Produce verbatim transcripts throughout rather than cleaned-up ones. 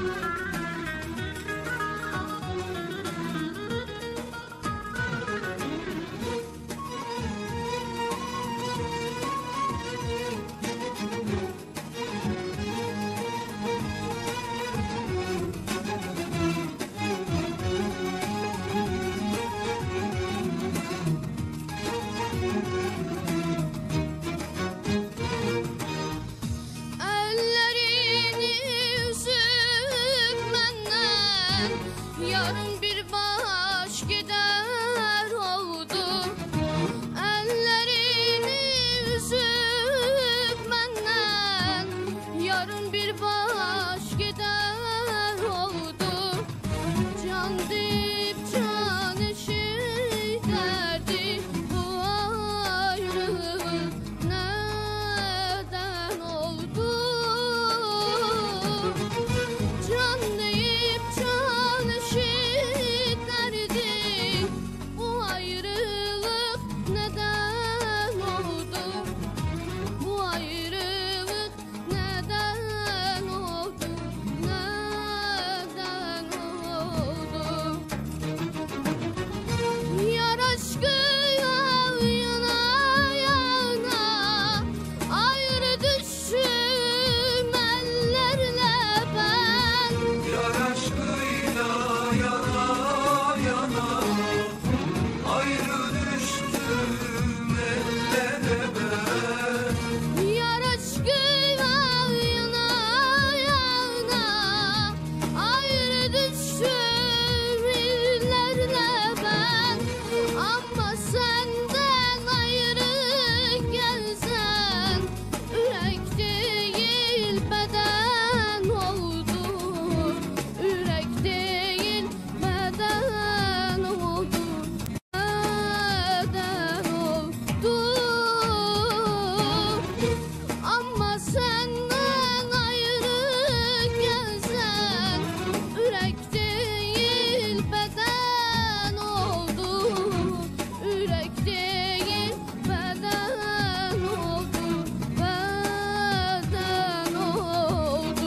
Yarın bir baş gider oldu. Ellerini üzüp benden yarın bir baş gider oldu. Can deyip can eşitlerdi, bu ayrılık neden oldu? Can deyip can eşitlerdi, bu ayrılık neden oldu? Bu ayrılık neden oldu? Neden oldu? Yar aşkı yana yana ayrı düştüm ellerle ben. Yar aşkıyla yana yana ayrı düştüm ellere ben. Yar aşkıyla yana yana ayrı düştüm illerle ben. Ama senden ayrı gelsen yürek değil beden oldu. Yürek değil beden oldu. Beden oldu. Ama senden ayrı gelsen yürek değil beden oldu. Yürek değil beden oldu. Beden oldu.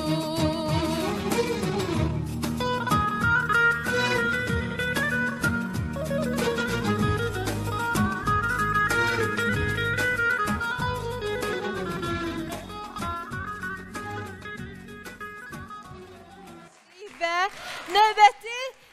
Və növbəti